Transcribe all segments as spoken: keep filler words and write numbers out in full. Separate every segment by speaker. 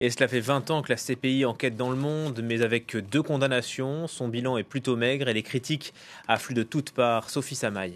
Speaker 1: Et cela fait vingt ans que la C P I enquête dans le monde, mais avec deux condamnations. Son bilan est plutôt maigre et les critiques affluent de toutes parts. Sophie Samaï.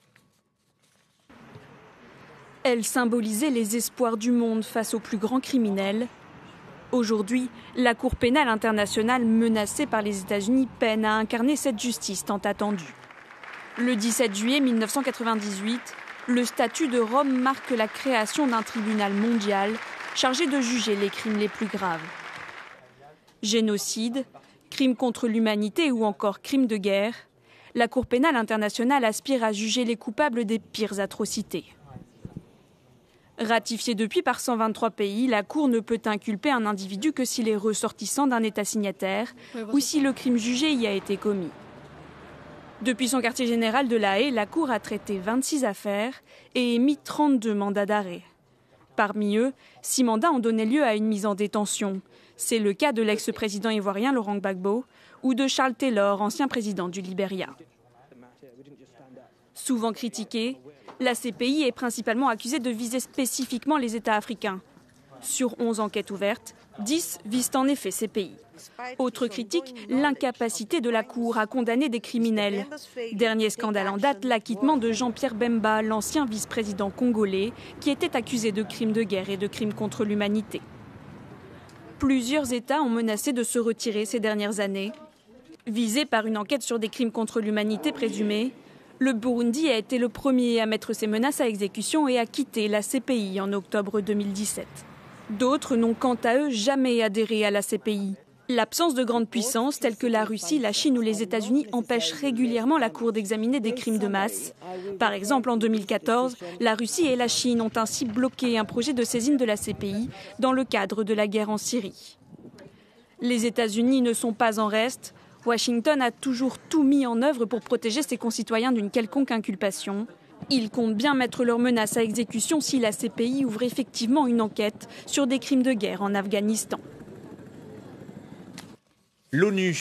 Speaker 2: Elle symbolisait les espoirs du monde face aux plus grands criminels. Aujourd'hui, la Cour pénale internationale menacée par les États-Unis peine à incarner cette justice tant attendue. Le dix-sept juillet mille neuf cent quatre-vingt-dix-huit, le statut de Rome marque la création d'un tribunal mondial chargé de juger les crimes les plus graves. Génocide, crimes contre l'humanité ou encore crimes de guerre, la Cour pénale internationale aspire à juger les coupables des pires atrocités. Ratifiée depuis par cent vingt-trois pays, la Cour ne peut inculper un individu que s'il est ressortissant d'un État signataire ou si le crime jugé y a été commis. Depuis son quartier général de La Haye, la Cour a traité vingt-six affaires et émis trente-deux mandats d'arrêt. Parmi eux, six mandats ont donné lieu à une mise en détention. C'est le cas de l'ex-président ivoirien Laurent Gbagbo ou de Charles Taylor, ancien président du Libéria. Souvent critiquée, la C P I est principalement accusée de viser spécifiquement les États africains. Sur onze enquêtes ouvertes, dix visent en effet ces pays. Autre critique, l'incapacité de la Cour à condamner des criminels. Dernier scandale en date, l'acquittement de Jean-Pierre Bemba, l'ancien vice-président congolais, qui était accusé de crimes de guerre et de crimes contre l'humanité. Plusieurs États ont menacé de se retirer ces dernières années. Visé par une enquête sur des crimes contre l'humanité présumés, le Burundi a été le premier à mettre ses menaces à exécution et à quitter la C P I en octobre deux mille dix-sept. D'autres n'ont quant à eux jamais adhéré à la C P I. L'absence de grandes puissances telles que la Russie, la Chine ou les États-Unis empêche régulièrement la Cour d'examiner des crimes de masse. Par exemple, en deux mille quatorze, la Russie et la Chine ont ainsi bloqué un projet de saisine de la C P I dans le cadre de la guerre en Syrie. Les États-Unis ne sont pas en reste. Washington a toujours tout mis en œuvre pour protéger ses concitoyens d'une quelconque inculpation. Ils comptent bien mettre leurs menaces à exécution si la C P I ouvre effectivement une enquête sur des crimes de guerre en Afghanistan.
Speaker 1: L'ONU